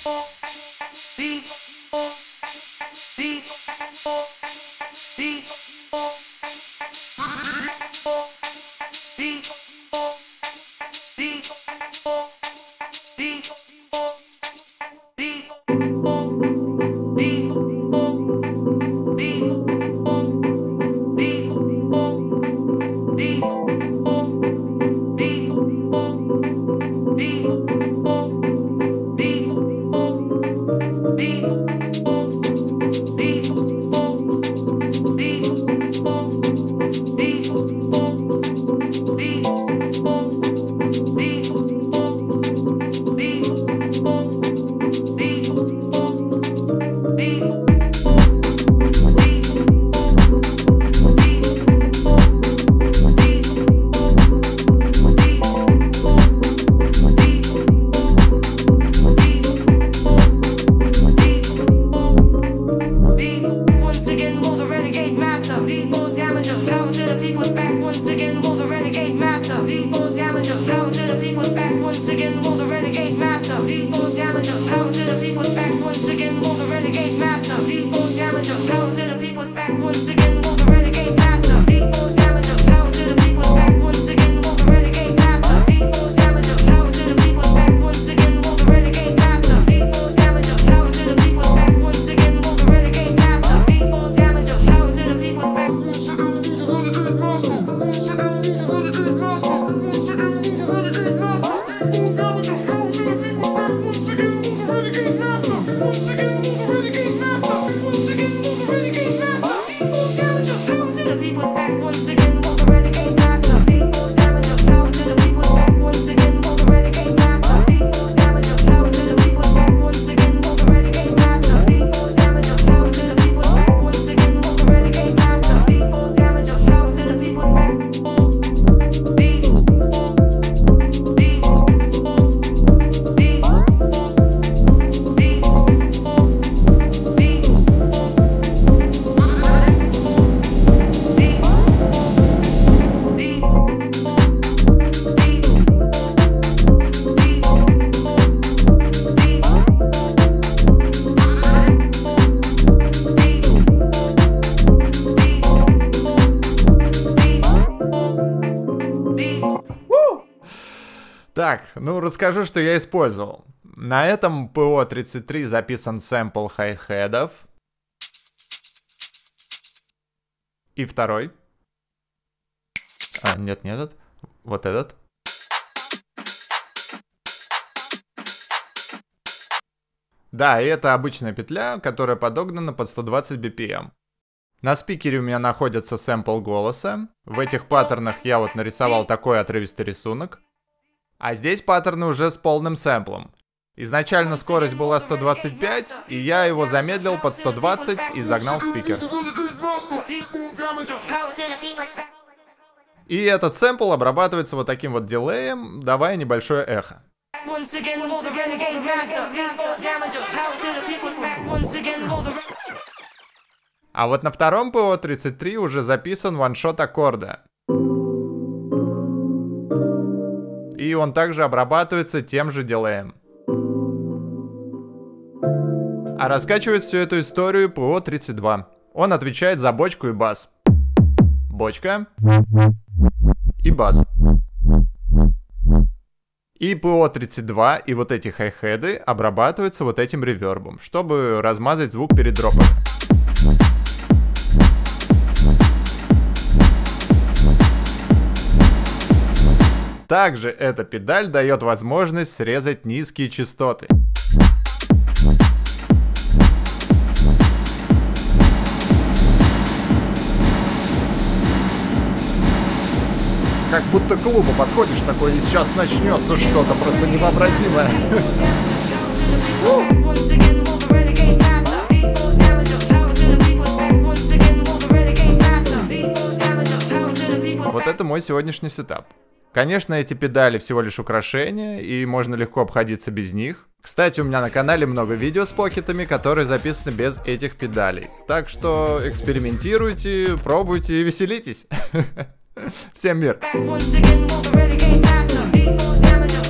Так, ну расскажу, что я использовал. На этом ПО-33 записан сэмпл хай-хедов. И второй. Нет, не этот. Вот этот. Да, и это обычная петля, которая подогнана под 120 BPM. На спикере у меня находится сэмпл голоса. В этих паттернах я вот нарисовал такой отрывистый рисунок. А здесь паттерны уже с полным сэмплом. Изначально скорость была 125, и я его замедлил под 120 и загнал в спикер. И этот сэмпл обрабатывается вот таким вот дилеем, давая небольшое эхо. А вот на втором ПО-33 уже записан ваншот аккорда. И он также обрабатывается тем же дилеем. А раскачивает всю эту историю ПО-32. Он отвечает за бочку и бас. Бочка и бас. И ПО-32 и вот эти хай-хеды обрабатываются вот этим ревербом, чтобы размазать звук перед дропом. Также эта педаль дает возможность срезать низкие частоты. Как будто к клубу подходишь такой, и сейчас начнется что-то просто невообразимое. Вот это мой сегодняшний сетап. Конечно, эти педали всего лишь украшения, и можно легко обходиться без них. Кстати, у меня на канале много видео с покетами, которые записаны без этих педалей. Так что экспериментируйте, пробуйте и веселитесь. Всем мир!